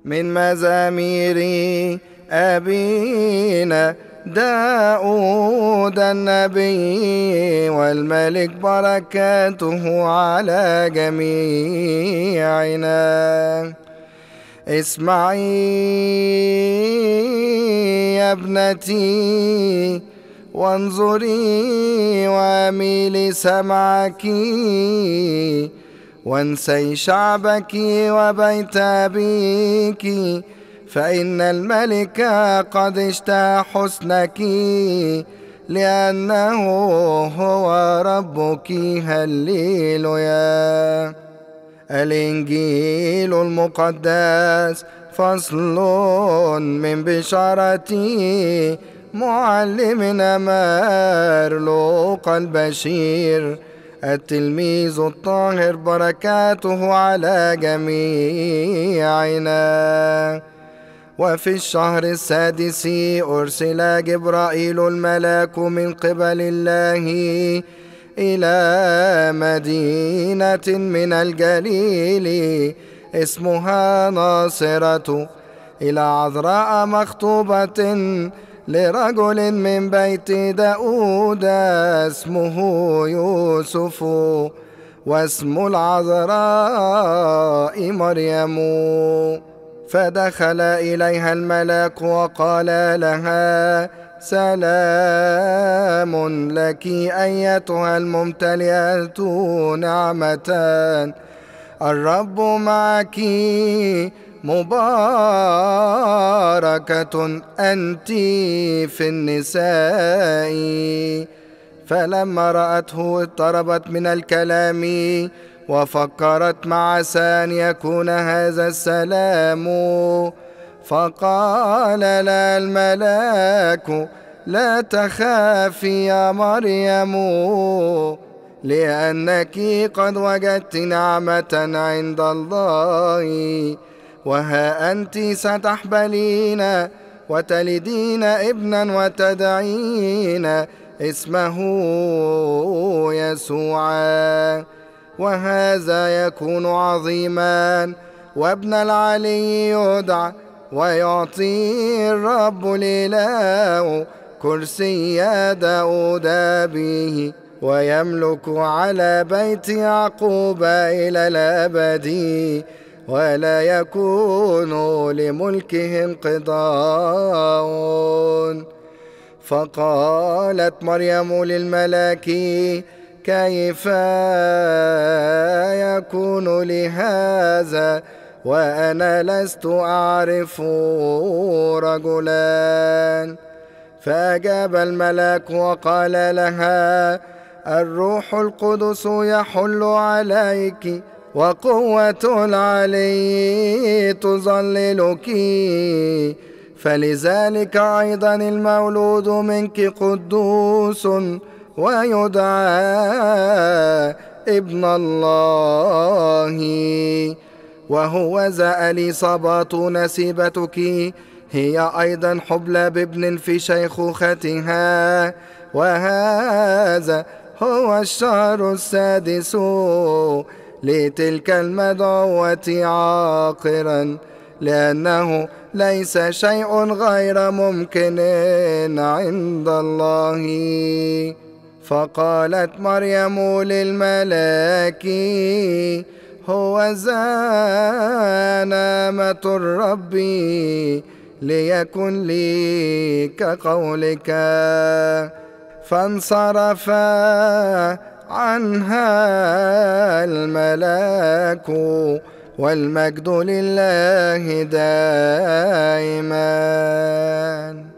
من مزامير أبينا داود النبي، والملك بركاته على جميعنا. اسمعي يا ابنتي وانظري واميلي سمعك، وانسي شعبك وبيت أبيك، فإن الملك قد اشتهى حسنك، لأنه هو ربك. هللويا. الإنجيل المقدس فصل من بشارة معلمنا مرلوقا البشير التلميذ الطاهر، بركاته على جميعنا. وفي الشهر السادس أرسل جبرائيل الملاك من قبل الله إلى مدينة من الجليل اسمها ناصرة، إلى عذراء مخطوبة لرجل من بيت داود اسمه يوسف، واسم العذراء مريم. فدخل إليها الملاك وقال لها: سلام لك أيتها الممتلئة نعمة، الرب معك، مباركة أنت في النساء. فلما رأته اضطربت من الكلام، وفكرت ما عسى أن يكون هذا السلام. فقال لها الملاك: لا تخافي يا مريم، لأنك قد وجدت نعمة عند الله، وها أنت ستحبلين وتلدين ابنا، وتدعين اسمه يسوع. وهذا يكون عظيما، وابن العلي يدعى، ويعطي الرب الإله كرسي داود أبيه، ويملك على بيت يعقوب إلى الأبد، ولا يكون لملكه انقضاء. فقالت مريم للملاك: كيف يكون لي هذا وأنا لست أعرف رجلا؟ فأجاب الملاك وقال لها: الروح القدس يحل عليك، وقوة العلي تظللك، فلذلك أيضا المولود منك قدوس، ويدعى ابن الله. وهو ذا إليصابات نسيبتك هي أيضا حبلى بابن في شيخوختها، وهذا هو الشهر السادس لتلك المدعوة عاقرا، لأنه ليس شيء غير ممكن عند الله. فقالت مريم للملاك: هو ذا نعمة الرب، ليكن لي كقولك. فانصرف عنها الملاك، والمجد لله دائما.